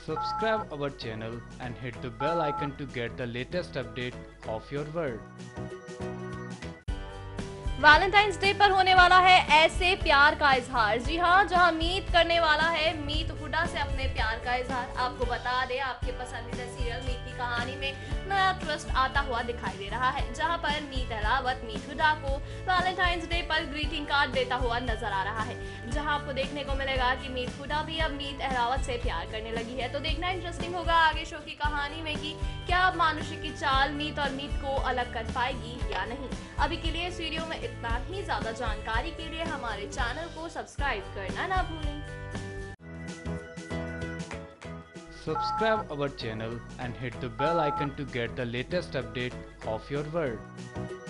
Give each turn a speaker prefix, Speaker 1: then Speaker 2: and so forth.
Speaker 1: Subscribe our channel and hit the bell icon to get the latest update of your world.
Speaker 2: Valentine's day पर होने वाला है ऐसे प्यार का इजहार। जी हाँ, जहाँ मीत करने वाला है मीत हुडा से अपने प्यार का इजहार। आपको बता दें, आपके पसंदीदा सीरियल मीत की कहानी में नया ट्विस्ट आता हुआ दिखाई दे रहा है, जहाँ पर मीत अहलावत मीत हुडा को वैलेंटाइंस डे पर ग्रीटिंग कार्ड देता हुआ नजर आ रहा है, जहाँ आपको देखने को मिलेगा कि मीत हुडा भी अब मीत अहलावत से प्यार करने लगी है। तो देखना इंटरेस्टिंग होगा आगे शो की कहानी में कि क्या अब मानुषी की चाल मीत और मीत को अलग कर पाएगी या नहीं। अभी के लिए इस वीडियो में इतना ही। ज्यादा जानकारी के लिए हमारे चैनल को सब्सक्राइब करना ना भूलें।
Speaker 1: Subscribe our channel and hit the bell icon to get the latest update of your world.